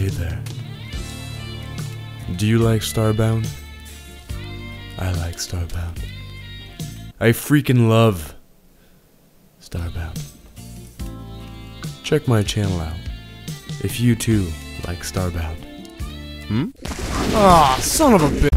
Hey there. Do you like Starbound? I like Starbound. I freaking love Starbound. Check my channel out if you too like Starbound. Ah, son of a bitch.